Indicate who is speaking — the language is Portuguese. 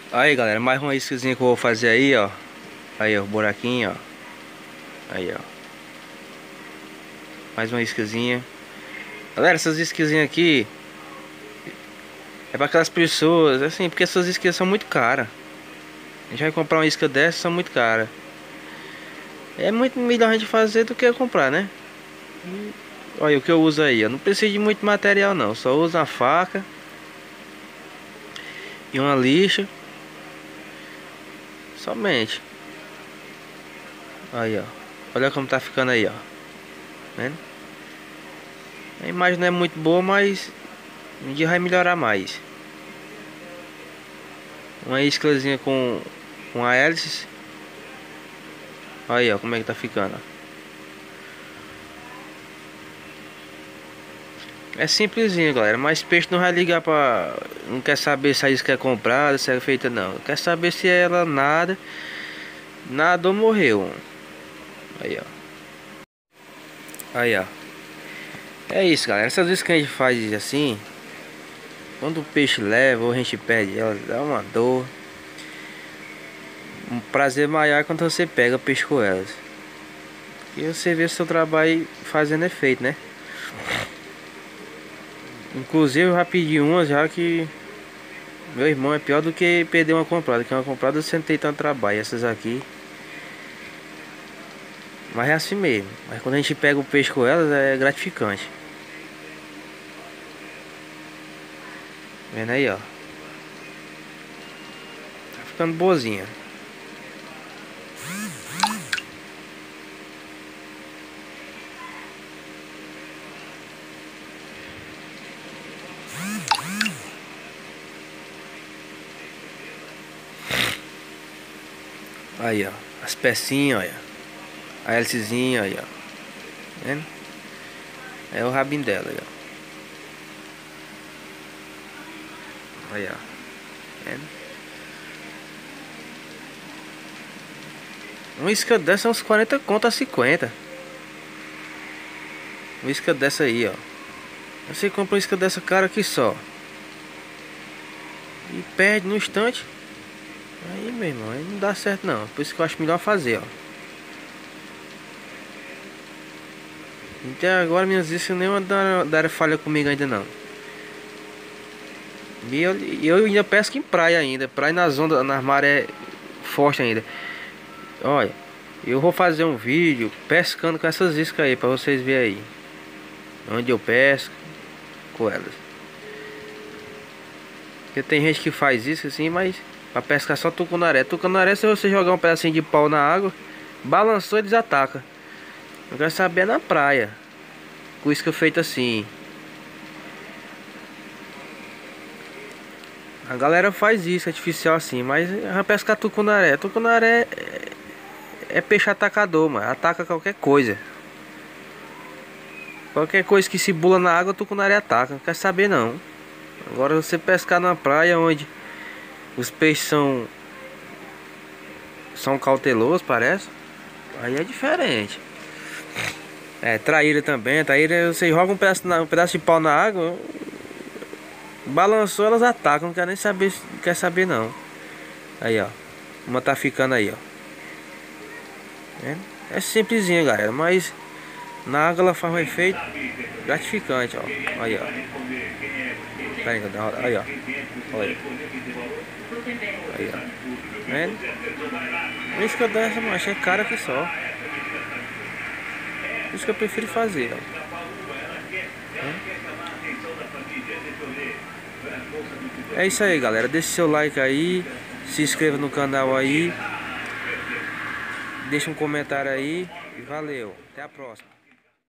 Speaker 1: Aí galera, mais uma iscazinha que eu vou fazer aí, ó. Aí ó, o buraquinho, ó. Aí ó, mais uma iscazinha. Galera, essas isquinhas aqui é para aquelas pessoas, assim, porque essas iscas são muito caras. A gente vai comprar uma isca dessa, são muito caras. É muito melhor a gente fazer do que comprar, né? Olha o que eu uso aí, eu não preciso de muito material não. Só uso uma faca e uma lixa. Somente. Aí ó, olha como tá ficando aí, ó. Vendo? A imagem não é muito boa, mas um dia vai melhorar mais. Uma iscazinha com a hélice. Aí ó, como é que tá ficando, ó. É simplesinho, galera, mas peixe não vai ligar pra... Não quer saber se a isca é comprada, se é feita, não. Quer saber se ela nada ou morreu. Aí ó, aí ó. É isso, galera, essas iscas que a gente faz assim, quando o peixe leva ou a gente perde ela, dá uma dor. Um prazer maior é quando você pega peixe com elas. E você vê o seu trabalho fazendo efeito, né? Inclusive eu já pedi umas já que meu irmão é pior do que perder uma comprada. Que uma comprada você não tem tanto trabalho. Essas aqui, mas é assim mesmo. Mas quando a gente pega o peixe com elas é gratificante. Vendo aí, ó. Tá ficando boazinha. Aí ó, as pecinhas, olha. A hélicezinha, aí ó. Vendo? É o rabinho dela, aí ó. Aí ó. Vendo? Uma isca dessa é uns 40 conto a 50. Uma isca dessa aí, ó. Você compra uma isca dessa cara aqui só e perde no instante. Aí, meu irmão, aí não dá certo não. Por isso que eu acho melhor fazer, ó. Até agora minhas iscas nenhuma deram falha comigo ainda não. E eu ainda pesco em praia ainda. Praia nas ondas, nas maré forte ainda. Olha, eu vou fazer um vídeo pescando com essas iscas aí pra vocês verem aí. Onde eu pesco com elas. Porque tem gente que faz isso assim, mas pra pescar só tucunaré. Tucunaré, se você jogar um pedacinho de pau na água, balançou, eles atacam. Eu quero saber na praia. Com isca feita assim. A galera faz isso, artificial assim, mas vai pescar tucunaré. Tucunaré é peixe atacador, mano. Ataca qualquer coisa. Qualquer coisa que se bula na água, tucunaré ataca. Não quer saber não. Agora você pescar na praia onde os peixes são cautelosos, parece. Aí é diferente. É, traíra também. Traíra, você joga um pedaço de pau na água, balançou, elas atacam. Não quer nem saber, não quer saber não. Aí ó, uma tá ficando aí, ó. É simplesinha, galera, mas na água ela faz um efeito gratificante, ó. Aí ó. Aí ó. Olha. Aí ó. Vendo? Isso que eu dou essa mancha é cara que só. Isso que eu prefiro fazer, ó. É isso aí, galera. Deixe seu like aí. Se inscreva no canal aí. Deixa um comentário aí. E valeu. Até a próxima.